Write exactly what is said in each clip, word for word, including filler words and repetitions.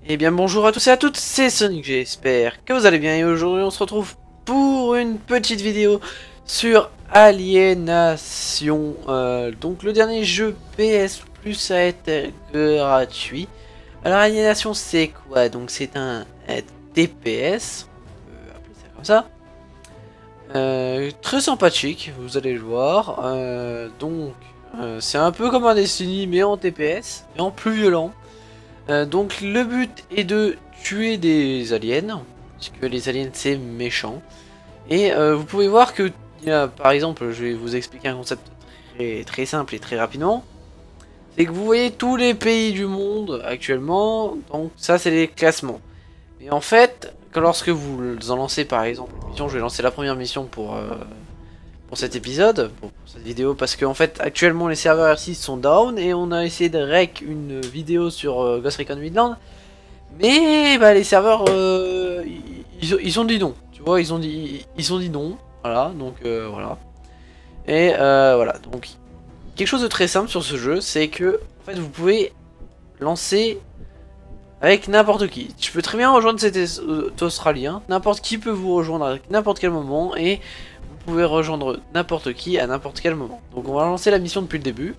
Eh bien bonjour à tous et à toutes, c'est Sonic, j'espère que vous allez bien et aujourd'hui on se retrouve pour une petite vidéo sur Alienation. Euh, donc le dernier jeu P S Plus à être gratuit. Alors Alienation c'est quoi? Donc c'est un T P S, on peut appeler ça comme ça. Euh, très sympathique, vous allez le voir. Euh, donc euh, c'est un peu comme un Destiny mais en T P S et en plus violent. Euh, donc le but est de tuer des aliens, puisque les aliens c'est méchant. Et euh, vous pouvez voir que, il y a, par exemple, je vais vous expliquer un concept très, très simple et très rapidement. C'est que vous voyez tous les pays du monde actuellement, donc ça c'est les classements. Et en fait, que lorsque vous en lancez par exemple une mission, je vais lancer la première mission pour, euh, pour cet épisode, pour, pour cette vidéo, parce qu'en fait actuellement les serveurs R six sont down et on a essayé de rec une vidéo sur euh, Ghost Recon Wildlands. Mais bah, les serveurs, euh, ils, ils ont dit non. Tu vois, ils ont dit, ils ont dit non. Voilà, donc euh, voilà. Et euh, voilà, donc quelque chose de très simple sur ce jeu, c'est que en fait vous pouvez lancer avec n'importe qui. Je peux très bien rejoindre cet Australien. N'importe qui peut vous rejoindre à n'importe quel moment et vous pouvez rejoindre n'importe qui à n'importe quel moment. Donc on va lancer la mission depuis le début.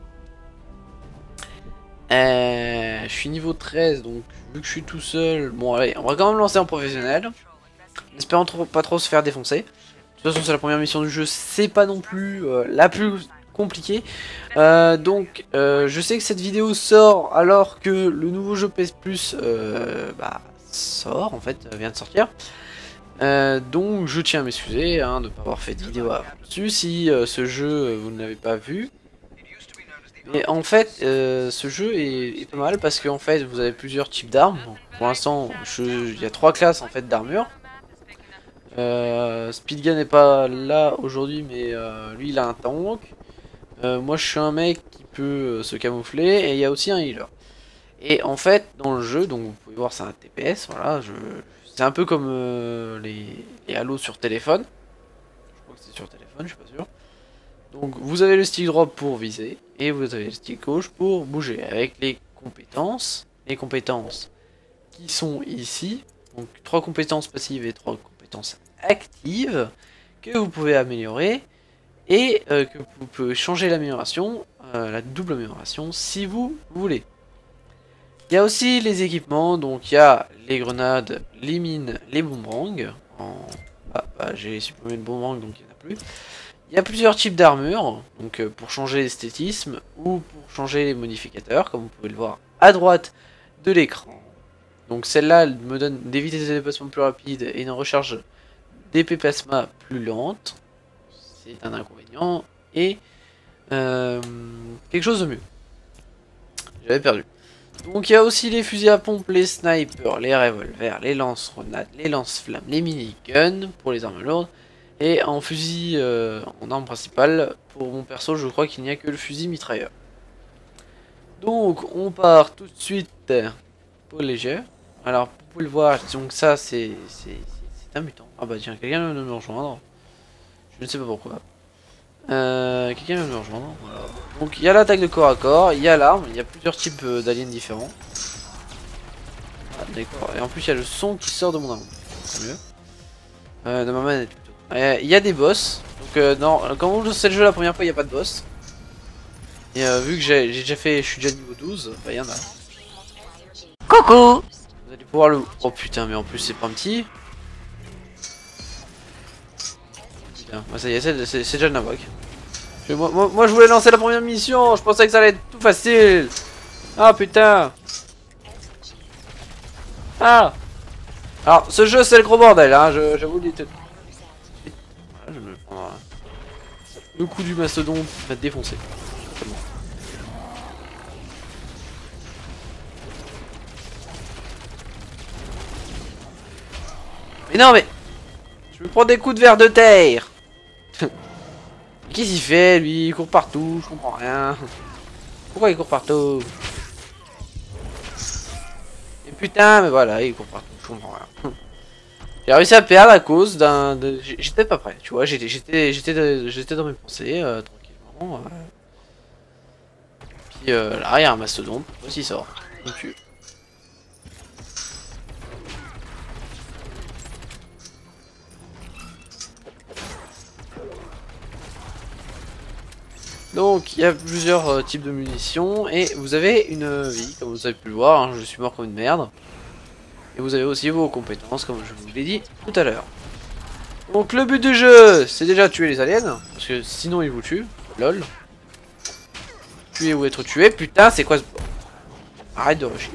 Euh, je suis niveau treize, donc vu que je suis tout seul, bon allez, on va quand même lancer en professionnel, en espérant trop, pas trop se faire défoncer. De toute façon c'est la première mission du jeu, c'est pas non plus euh, la plus compliquée. Euh, donc euh, je sais que cette vidéo sort alors que le nouveau jeu P S Plus euh, bah, sort, en fait, vient de sortir. Euh, donc je tiens à m'excuser hein, de ne pas avoir fait de vidéo avant dessus si euh, ce jeu euh, vous ne l'avez pas vu. Et en fait, euh, ce jeu est, est pas mal parce qu'en fait, vous avez plusieurs types d'armes. Pour l'instant, il y a trois classes en fait d'armure. Euh, Speedgun n'est pas là aujourd'hui, mais euh, lui, il a un tank. Euh, moi, je suis un mec qui peut euh, se camoufler et il y a aussi un healer. Et en fait, dans le jeu, donc vous pouvez voir, c'est un T P S. Voilà, je... c'est un peu comme euh, les, les Halo sur téléphone. Je crois que c'est sur téléphone, je suis pas sûr. Donc vous avez le stick drop pour viser et vous avez le stick gauche pour bouger avec les compétences. Les compétences qui sont ici. Donc trois compétences passives et trois compétences actives que vous pouvez améliorer et euh, que vous pouvez changer l'amélioration, euh, la double amélioration si vous voulez. Il y a aussi les équipements, donc il y a les grenades, les mines, les boomerangs. En... Ah bah j'ai supprimé le boomerang donc il n'y en a plus. Il y a plusieurs types d'armure, donc euh, pour changer l'esthétisme ou pour changer les modificateurs, comme vous pouvez le voir à droite de l'écran. Donc celle-là me donne des vitesses de déplacement plus rapides et une recharge d'épée plasma plus lente. C'est un inconvénient. Et euh, quelque chose de mieux. J'avais perdu. Donc il y a aussi les fusils à pompe, les snipers, les revolvers, les lance-grenades, les lance-flammes, les miniguns pour les armes lourdes. Et en fusil, euh, en arme principale, pour mon perso, je crois qu'il n'y a que le fusil mitrailleur. Donc, on part tout de suite pour léger. Alors, vous pouvez le voir, donc ça, c'est un mutant. Ah bah tiens, quelqu'un vient de me rejoindre. Je ne sais pas pourquoi. Euh, quelqu'un vient de me rejoindre. Voilà. Donc, il y a l'attaque de corps à corps, il y a l'arme, il y a plusieurs types d'aliens différents. Ah, d'accord. Et en plus, il y a le son qui sort de mon arme. C'est mieux. Euh, de ma manette. Il euh, y a des boss, donc euh, non, quand vous lancez le jeu la première fois il n'y a pas de boss. Et euh, vu que j'ai déjà fait, je suis déjà niveau douze, bah il y en a. Coucou. Vous allez pouvoir le... Oh putain mais en plus c'est pas un petit. Putain, bah, ça y est, c'est déjà le Nabok. Moi, moi, moi je voulais lancer la première mission, je pensais que ça allait être tout facile. Ah putain. Ah. Alors ce jeu c'est le gros bordel hein, je, je vous le dis tout. Je me prends le coup du mastodonte va te défoncer. Mais non mais je me prends des coups de verre de terre. Qu'est-ce qu'il fait lui? Il court partout, je comprends rien. Pourquoi il court partout? Et putain mais voilà il court partout, je comprends rien. J'ai réussi à perdre à cause d'un... J'étais pas prêt, tu vois, j'étais j'étais dans mes pensées, euh, tranquillement. Euh... Puis euh, là, il y a un mastodonte, voici il sort. Donc, tu... Donc il y a plusieurs euh, types de munitions et vous avez une vie, comme vous avez pu le voir, hein, je suis mort comme une merde. Et vous avez aussi vos compétences, comme je vous l'ai dit tout à l'heure. Donc le but du jeu, c'est déjà tuer les aliens, parce que sinon ils vous tuent, lol. Tuer ou être tué, putain c'est quoi ce... Arrête de rusher.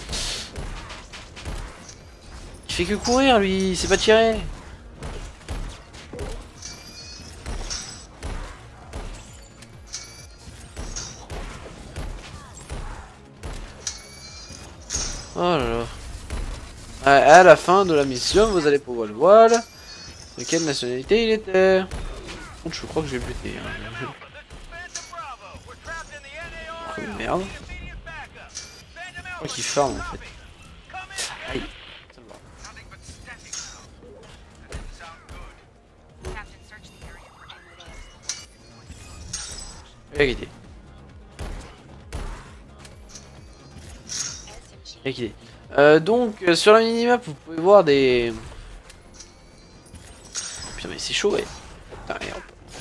Il fait que courir lui, il sait pas tirer. Oh là là. À la fin de la mission, vous allez pouvoir le voir. De quelle nationalité il était? Je crois que j'ai buté. Hein. Oh, merde. Je crois qu'il farm en fait. Aïe. Ça me va. Vérité. Vérité. Euh, donc euh, sur la minimap vous pouvez voir des... Putain mais c'est chaud ouais. Putain, et hop.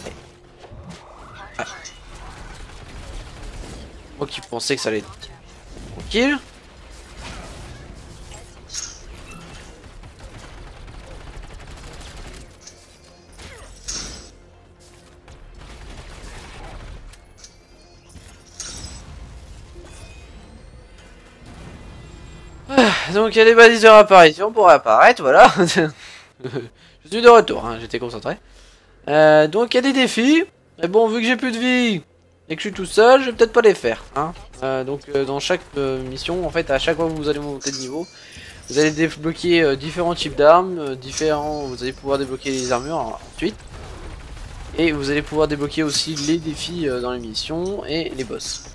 Ah. Moi qui pensais que ça allait être tranquille. Donc il y a des balises de réapparition pour apparaître, voilà. Je suis de retour, hein, j'étais concentré. Euh, donc il y a des défis. Mais bon, vu que j'ai plus de vie et que je suis tout seul, je vais peut-être pas les faire. Hein. Euh, donc euh, dans chaque euh, mission, en fait, à chaque fois que vous allez monter de niveau, vous allez débloquer euh, différents types d'armes, euh, différents. Vous allez pouvoir débloquer les armures hein, ensuite. Et vous allez pouvoir débloquer aussi les défis euh, dans les missions et les boss.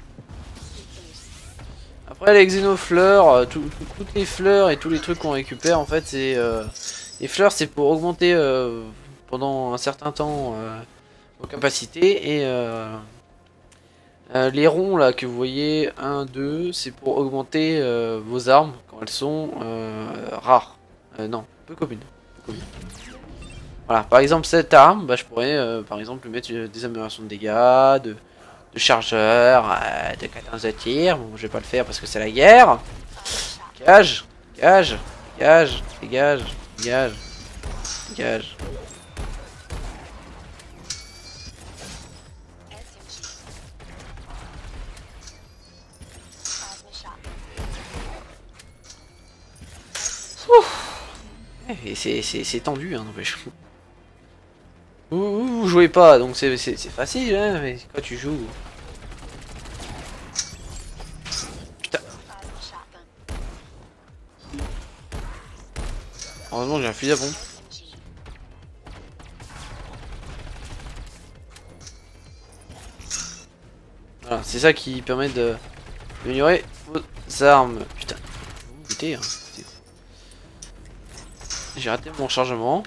Après les xénofleurs, euh, tout, tout, toutes les fleurs et tous les trucs qu'on récupère en fait c'est... Euh, les fleurs c'est pour augmenter euh, pendant un certain temps euh, vos capacités et euh, euh, les ronds là que vous voyez, un, deux, c'est pour augmenter euh, vos armes quand elles sont euh, rares. Euh, non, peu communes. Peu communes. Voilà, par exemple cette arme, bah, je pourrais euh, par exemple lui mettre des améliorations de dégâts, de... de chargeur, euh, de cadence de tir. Bon, je vais pas le faire parce que c'est la guerre. Gage, gage, gage, dégage, dégage, dégage. Et c'est tendu, hein, n'empêche. Vous, vous jouez pas, donc c'est facile, hein, mais quand tu joues. Putain. Heureusement j'ai un fusil à pompe. Voilà, c'est ça qui permet de améliorer vos armes. Putain, vous butez, hein. J'ai raté mon chargement.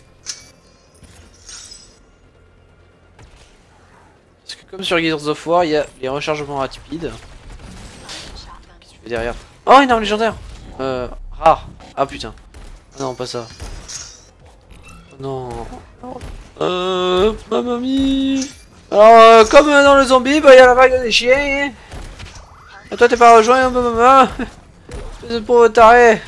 Parce que comme sur Gears of War, il y a les rechargements rapides. Qu'est-ce que tu fais derrière? Oh, une arme légendaire. Euh, rare. Ah putain. Ah non, pas ça. Non. Euh, ma mamie. Alors, euh, comme dans le zombie, bah il y a la vague des chiens. Et toi, t'es pas rejoint, ma maman. C'est pour taré.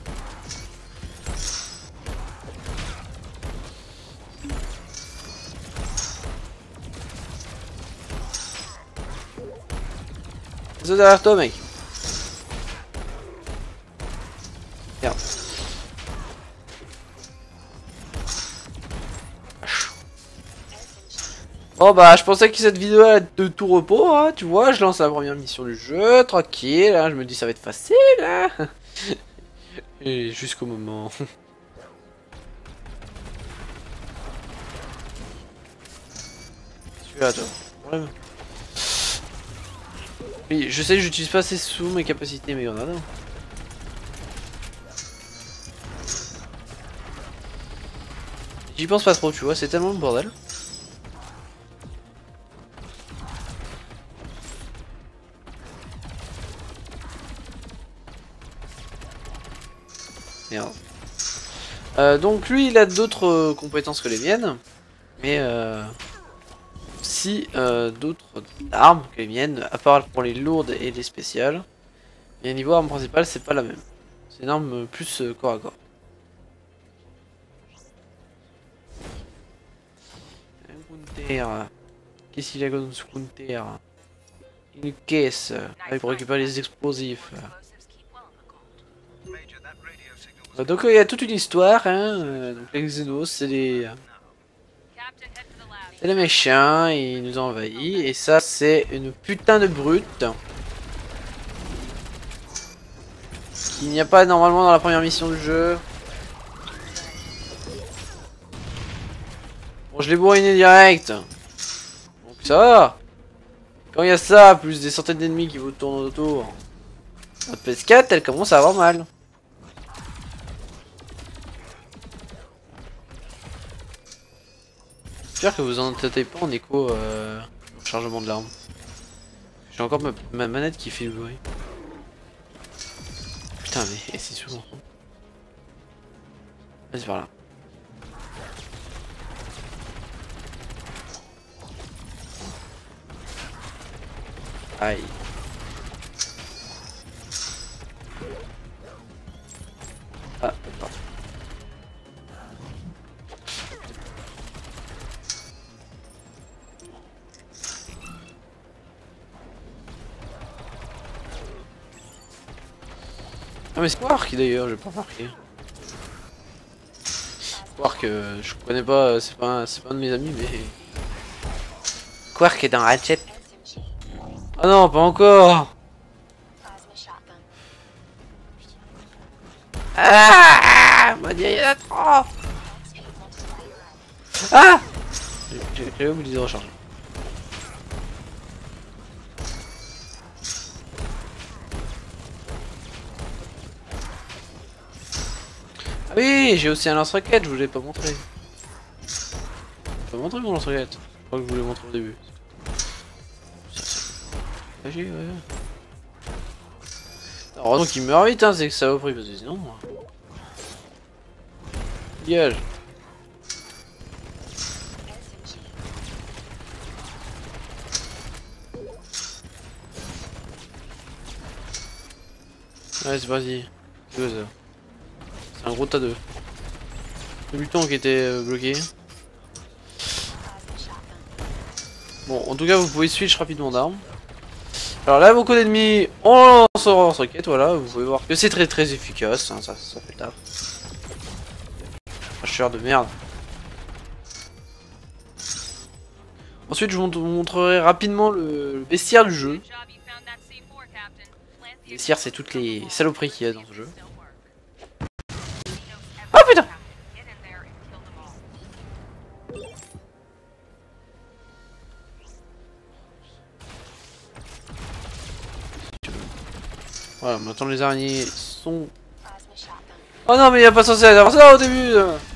C'est derrière toi, mec. Merde. Bon bah je pensais que cette vidéo allait être de tout repos, hein, tu vois, je lance la première mission du jeu, tranquille, hein, je me dis ça va être facile, hein. Et jusqu'au moment... Celui-là, toi. Problème. Oui, je sais, j'utilise pas assez sous mes capacités, mais il y en a non. J'y pense pas trop, tu vois, c'est tellement le bordel. Merde. Euh, donc lui, il a d'autres euh, compétences que les miennes, mais euh, aussi euh, d'autres armes qui viennent, à part pour les lourdes et les spéciales. Et niveau arme principale, c'est pas la même. C'est une arme plus euh, corps à corps. Un counter. Qu'est-ce qu'il a comme ce counter? Une caisse. Ah, pour récupérer les explosifs. Donc il y a toute une histoire, hein. Donc les Xenos, c'est les... C'est les méchants, ils nous ont envahis. Et ça, c'est une putain de brute. Qu'il n'y a pas normalement dans la première mission du jeu. Bon, je l'ai bourriné direct. Donc ça va. Quand il y a ça, plus des centaines d'ennemis qui vous tournent autour. Notre P S quatre, elle commence à avoir mal. J'espère que vous en entendez pas en écho euh, au chargement de l'arme. J'ai encore ma, ma manette qui fait le bruit. Putain mais c'est souvent. Vas-y par là. Aïe. Ah, d'accord. Ah mais c'est Quark d'ailleurs, j'ai pas remarqué. Quark, euh, je connais pas, c'est pas, c'est pas un de mes amis mais... Quark est dans Ratchet. Ah non, pas encore. Ah, m'a dit il y en a trop. Ah, j'ai oublié de recharger. Ah oui, j'ai aussi un lance-roquette, je vous l'ai pas montré. Je pas montré mon lance-roquette. Je crois que je vous l'ai montré au début. Ouais. Heureusement qu'il meurt vite, hein, c'est que ça a pris parce que sinon. Dégage. Ouais, c'est parti. C'est quoi ça? C'est un gros tas de. Le buton qui était euh, bloqué. Bon, en tout cas, vous pouvez switch rapidement d'armes. Alors là, beaucoup d'ennemis, on lance en roquette, voilà, vous pouvez voir que c'est très très efficace, hein, ça, ça fait le taf. Cracheur de merde. Ensuite, je vous montrerai rapidement le, le bestiaire du jeu. Le bestiaire, c'est toutes les saloperies qu'il y a dans ce jeu. Oh putain! Voilà, maintenant les araignées sont... Oh non, mais il n'y a pas censé avoir ça au début!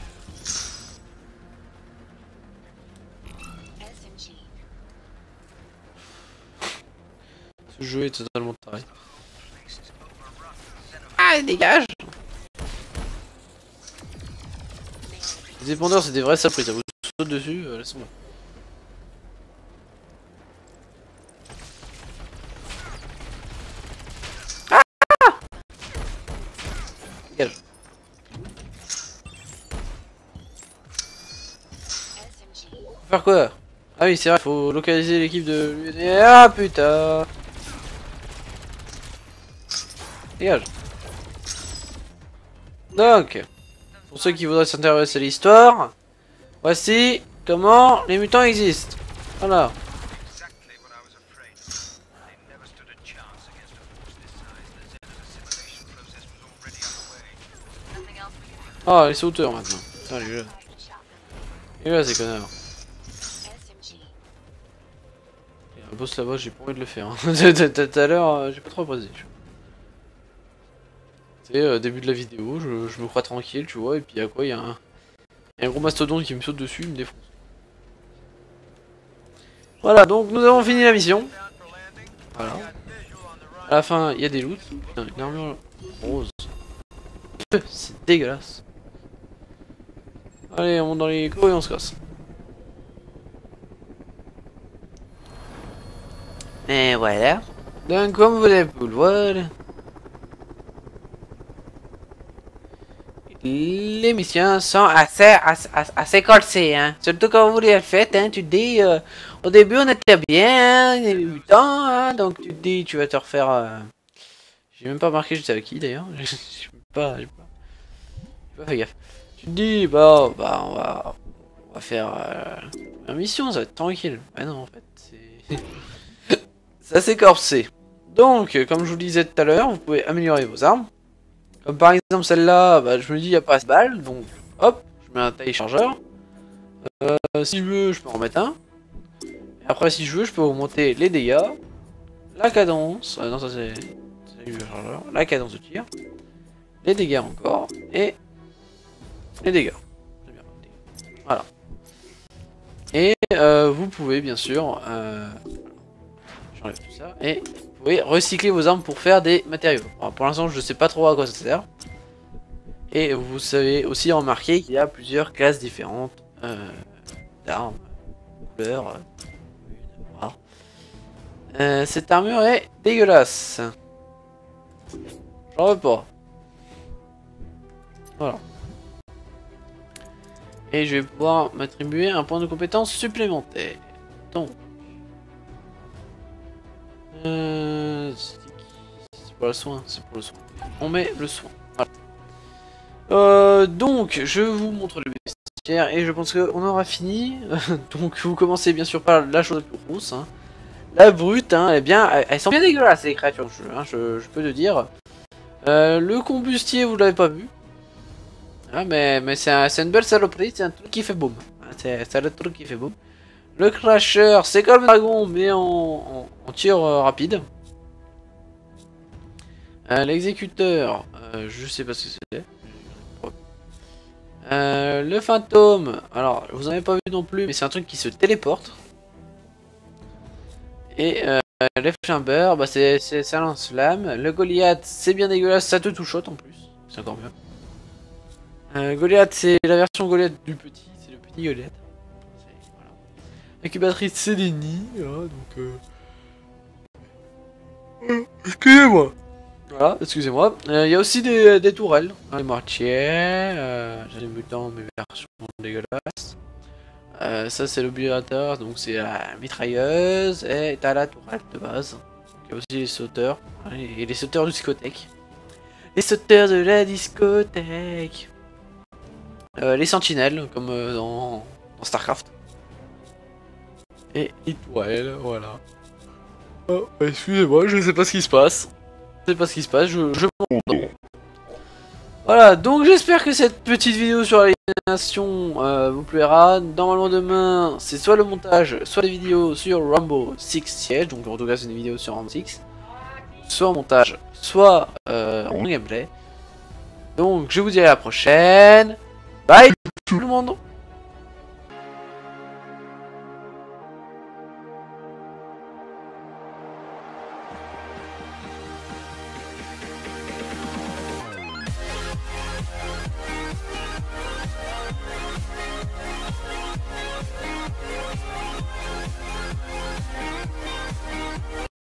Ce jeu est totalement taré. Ah, dégage! Les épandeurs, c'est des vrais saloperies, ça vous saute dessus, euh, laissez-moi. Ah! Dégage. Faire quoi? Ah oui, c'est vrai, faut localiser l'équipe de l'U N D. Ah putain! Dégage. Donc, pour ceux qui voudraient s'intéresser à l'histoire, voici comment les mutants existent. Voilà. Ah, les sauteurs maintenant. Putain, les jeux. Et là, ces connards. Il y a un boss là-bas, j'ai pas envie de le faire. Hein. Tout à l'heure, euh, j'ai pas trop apprécié. C'est euh, début de la vidéo, je, je me crois tranquille, tu vois, et puis à quoi il y a un, y a un gros mastodonte qui me saute dessus, il me défonce. Voilà, donc nous avons fini la mission. Voilà. À la fin, il y a des loots. Putain, une armure rose. C'est dégueulasse. Allez, on monte dans les échos et on se casse. Et voilà. Donc comme vous avez pu le voir, les missions sont assez, assez, assez corsées, hein. Surtout quand vous les faites, hein, tu te dis, euh, au début on était bien, hein, il y avait huit ans, hein, donc tu te dis, tu vas te refaire... Euh... J'ai même pas marqué j'étais avec qui d'ailleurs, j'ai pas, j'ai pas, j'ai pas fait gaffe. Tu te dis, bah, bah on va, on va faire euh, une mission, ça va être tranquille. Mais non en fait, c'est... c'est assez corsé. Donc, comme je vous le disais tout à l'heure, vous pouvez améliorer vos armes. Comme par exemple celle-là, bah, je me dis il n'y a pas de balle, donc hop, je mets un téléchargeur. Euh, si je veux, je peux en remettre un. Et après, si je veux, je peux augmenter les dégâts, la cadence, euh, non ça c'est le chargeur, la cadence de tir, les dégâts encore, et les dégâts. Voilà. Et euh, vous pouvez bien sûr, euh, j'enlève tout ça, et vous pouvez recycler vos armes pour faire des matériaux. Alors, pour l'instant, je sais pas trop à quoi ça sert. Et vous savez aussi remarquer qu'il y a plusieurs classes différentes euh, d'armes, couleurs, euh, noires. Euh, cette armure est dégueulasse. J'en veux pas. Voilà. Et je vais pouvoir m'attribuer un point de compétence supplémentaire. Donc. Euh, c'est pour le soin, c'est pour le soin. On met le soin. Voilà. Euh, donc, je vous montre le bestiaire et je pense qu'on aura fini. Donc, vous commencez bien sûr par la chose la plus grosse. Hein. La brute, hein, eh bien, elles sont bien dégueulasses ces créatures, je, hein, je, je peux te dire. Euh, le combustier, vous l'avez pas vu. Ah, mais, mais c'est un, une belle saloperie, c'est un truc qui fait boum. C'est le truc qui fait boum. Le crasher, c'est comme le dragon, mais en, en, en tir euh, rapide. Euh, L'exécuteur, euh, je sais pas ce que c'est. Euh, le fantôme, alors vous en avez pas vu non plus, mais c'est un truc qui se téléporte. Et euh, le chamber, bah c'est ça lance-flamme. Le Goliath, c'est bien dégueulasse, ça te touchote en plus, c'est encore mieux. Euh, Goliath, c'est la version Goliath du petit, c'est le petit Goliath. Voilà. Incubatrice, c'est des nids, hein, donc. Euh... Excusez-moi. Voilà, excusez-moi. Il euh, y a aussi des, des tourelles, hein, des mortiers, euh, j'ai des mutants, mes versions dégueulasses. Euh, ça c'est l'obligateur, donc c'est la mitrailleuse, et t'as la tourelle de base. Il y a aussi les sauteurs, et les sauteurs de discothèque. Les sauteurs de la discothèque. Euh, les sentinelles, comme euh, dans, dans Starcraft. Et les tourelles, voilà. Oh, excusez-moi, je sais pas ce qui se passe. Je sais pas ce qui se passe, je, je m'endors. Voilà, donc j'espère que cette petite vidéo sur l'aliénation euh, vous plaira. Normalement demain, c'est soit le montage, soit les vidéos sur Rainbow Six Siege, donc en tout cas c'est une vidéo sur Rainbow Six. Soit en montage, soit euh, en gameplay. Donc je vous dis à la prochaine. Bye tout le monde.